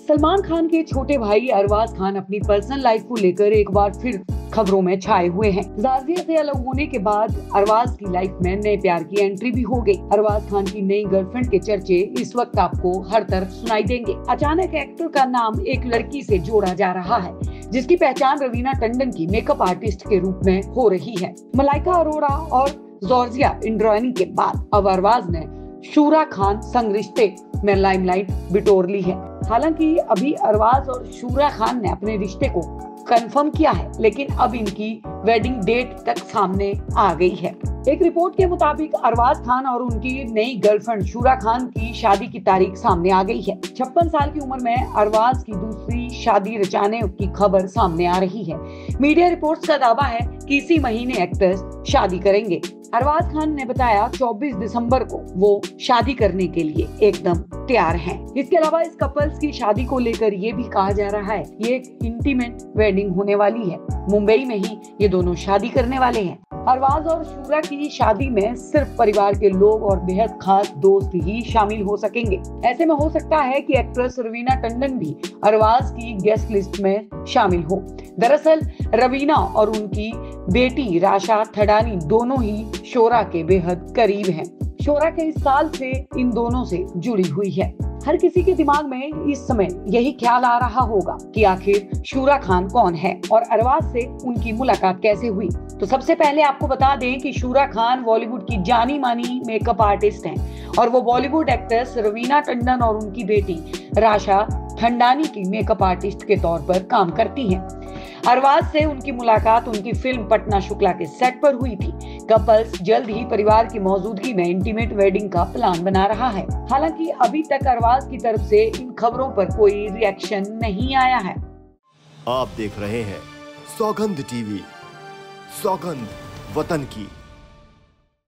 सलमान खान के छोटे भाई अरबाज खान अपनी पर्सनल लाइफ को लेकर एक बार फिर खबरों में छाए हुए हैं। जाजिया से अलग होने के बाद अरबाज की लाइफ में नए प्यार की एंट्री भी हो गई। अरबाज खान की नई गर्लफ्रेंड के चर्चे इस वक्त आपको हर तरफ सुनाई देंगे। अचानक एक्टर का नाम एक लड़की से जोड़ा जा रहा है, जिसकी पहचान रवीना टंडन की मेकअप आर्टिस्ट के रूप में हो रही है। मलाइका अरोड़ा और जॉर्जिया इंद्रानी के बाद अब अरबाज ने शूरा खान संग रिश्ते में लाइमलाइट बिटोर ली है। हालांकि अभी अरबाज और शूरा खान ने अपने रिश्ते को कंफर्म किया है, लेकिन अब इनकी वेडिंग डेट तक सामने आ गई है। एक रिपोर्ट के मुताबिक अरबाज खान और उनकी नई गर्लफ्रेंड शूरा खान की शादी की तारीख सामने आ गई है। 56 साल की उम्र में अरबाज की दूसरी शादी रचाने की खबर सामने आ रही है। मीडिया रिपोर्ट्स का दावा है कि इसी महीने एक्टर्स शादी करेंगे। अरबाज खान ने बताया 24 दिसंबर को वो शादी करने के लिए एकदम तैयार हैं। इसके अलावा इस कपल्स की शादी को लेकर ये भी कहा जा रहा है ये एक इंटीमेट वेडिंग होने वाली है। मुंबई में ही ये दोनों शादी करने वाले हैं। अरबाज और शूरा की शादी में सिर्फ परिवार के लोग और बेहद खास दोस्त ही शामिल हो सकेंगे। ऐसे में हो सकता है कि एक्ट्रेस रवीना टंडन भी अरबाज की गेस्ट लिस्ट में शामिल हो। दरअसल रवीना और उनकी बेटी राशा थडानी दोनों ही शोरा के बेहद करीब हैं। शोरा कई साल से इन दोनों से जुड़ी हुई है। हर किसी के दिमाग में इस समय यही ख्याल आ रहा होगा कि आखिर शूरा खान कौन है और अरबाज से उनकी मुलाकात कैसे हुई। तो सबसे पहले आपको बता दें कि शूरा खान बॉलीवुड की जानी मानी मेकअप आर्टिस्ट हैं और वो बॉलीवुड एक्ट्रेस रवीना टंडन और उनकी बेटी राशा थंडानी की मेकअप आर्टिस्ट के तौर पर काम करती हैं। अरबाज से उनकी मुलाकात उनकी फिल्म पटना शुक्ला के सेट पर हुई थी। कपल्स जल्द ही परिवार की मौजूदगी में इंटीमेट वेडिंग का प्लान बना रहा है। हालांकि अभी तक अरबाज की तरफ से इन खबरों पर कोई रिएक्शन नहीं आया है। आप देख रहे हैं सौगंध टीवी, सौगंध वतन की।